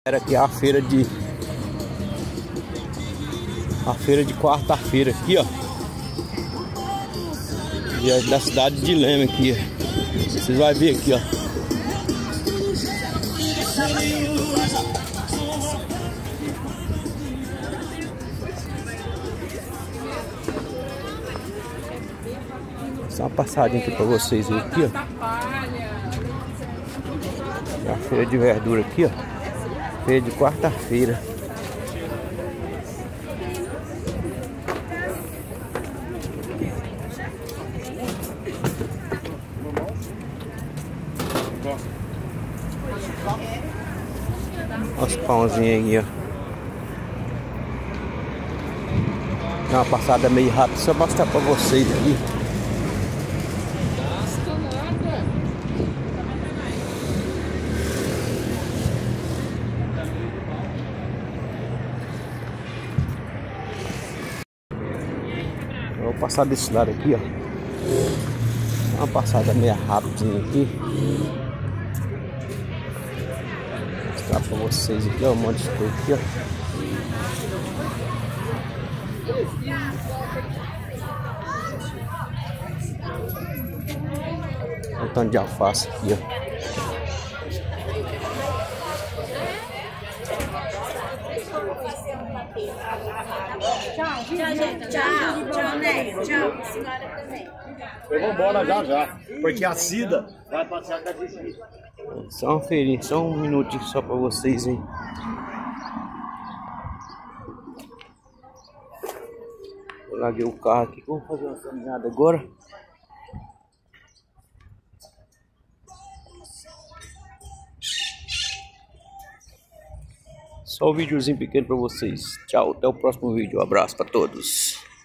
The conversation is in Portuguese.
Era aqui a feira de quarta-feira aqui, ó. Da cidade de Leme aqui, ó. Vocês vão ver aqui, ó. Só uma passadinha aqui pra vocês verem aqui, ó. É a feira de verdura aqui, ó. Feira de quarta-feira. Olha os pãozinhos aí, ó. Dá uma passada meio rápida, só mostrar pra vocês aqui. Eu vou passar desse lado aqui, ó. Dá uma passada meio rapidinha aqui. Vou mostrar pra vocês aqui, ó. Um monte de coisa aqui, ó. Um tanto de alface aqui, ó. Tchau, gente. Tchau, Néio. Tchau, senhora também. Eu vou embora já, porque a Cida vai passear com a gente. Só uma feirinha, só um minutinho só pra vocês aí. Eu larguei o carro aqui, vamos fazer uma caminhada agora. Só um videozinho pequeno pra vocês. Tchau, até o próximo vídeo. Um abraço pra todos.